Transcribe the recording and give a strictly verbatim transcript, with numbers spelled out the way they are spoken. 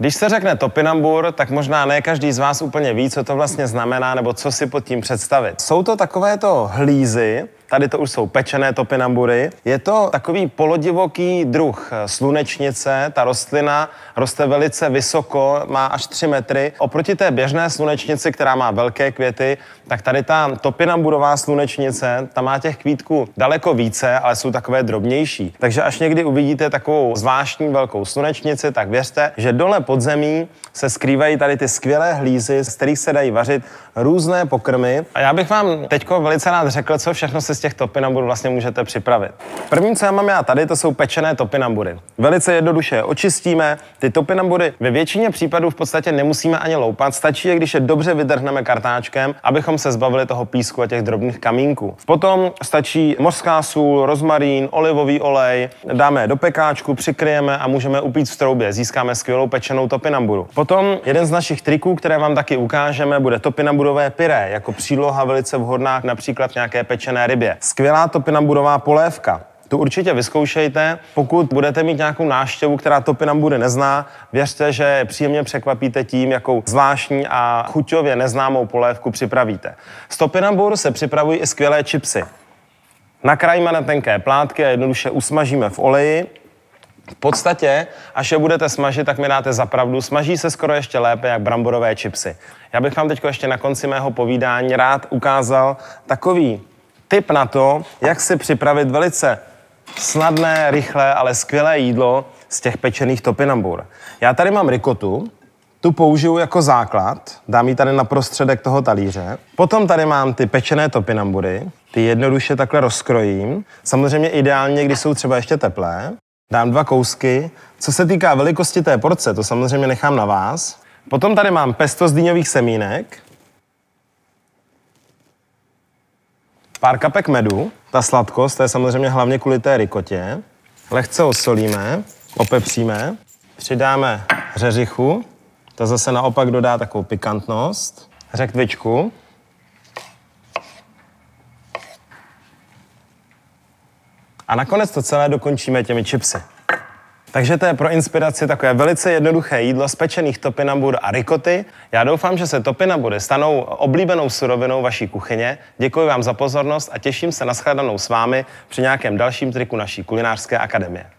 Když se řekne topinambur, tak možná ne každý z vás úplně ví, co to vlastně znamená, nebo co si pod tím představit. Jsou to takovéto hlízy, tady to už jsou pečené topinambury. Je to takový polodivoký druh slunečnice, ta rostlina roste velice vysoko, má až tři metry. Oproti té běžné slunečnici, která má velké květy, tak tady ta topinamburová slunečnice, ta má těch kvítků daleko více, ale jsou takové drobnější. Takže až někdy uvidíte takovou zvláštní velkou slunečnici, tak věřte, že dole pod zemí se skrývají tady ty skvělé hlízy, z kterých se dají vařit různé pokrmy. A já bych vám teďko velice rád řekl, co všechno se z těch topinamburů vlastně můžete připravit. První, co já mám já tady, to jsou pečené topinambury. Velice jednoduše je očistíme. Ty topinambury ve většině případů v podstatě nemusíme ani loupat, stačí je, když je dobře vydrhneme kartáčkem, abychom se zbavili toho písku a těch drobných kamínků. Potom stačí mořská sůl, rozmarín, olivový olej, dáme je do pekáčku, přikryjeme a můžeme upít v troubě. Získáme skvělou pečenou topinamburu. Potom jeden z našich triků, které vám taky ukážeme, bude topinamburové pyré, jako příloha velice vhodná například nějaké pečené rybě. Skvělá topinamburová polévka. Tu určitě vyzkoušejte. Pokud budete mít nějakou návštěvu, která topinambury nezná, věřte, že příjemně překvapíte tím, jakou zvláštní a chuťově neznámou polévku připravíte. Z topinambur se připravují i skvělé chipsy. Nakrájíme na tenké plátky a jednoduše usmažíme v oleji. V podstatě, až je budete smažit, tak mi dáte za pravdu, smaží se skoro ještě lépe jak bramborové chipsy. Já bych vám teď ještě na konci mého povídání rád ukázal takový tip na to, jak si připravit velice snadné, rychlé, ale skvělé jídlo z těch pečených topinambur. Já tady mám rikotu, tu použiju jako základ, dám ji tady na prostředek toho talíře. Potom tady mám ty pečené topinambury, ty jednoduše takhle rozkrojím. Samozřejmě ideálně, když jsou třeba ještě teplé. Dám dva kousky. Co se týká velikosti té porce, to samozřejmě nechám na vás. Potom tady mám pesto z dýňových semínek. Pár kapek medu. Ta sladkost, to je samozřejmě hlavně kvůli té rikotě. Lehce osolíme, opepříme. Přidáme řeřichu. Ta zase naopak dodá takovou pikantnost. Řektvičku. A nakonec to celé dokončíme těmi chipsy. Takže to je pro inspiraci takové velice jednoduché jídlo z pečených topinambur a rikoty. Já doufám, že se topinambury stanou oblíbenou surovinou vaší kuchyně. Děkuji vám za pozornost a těším se na shledanou s vámi při nějakém dalším triku naší kulinářské akademie.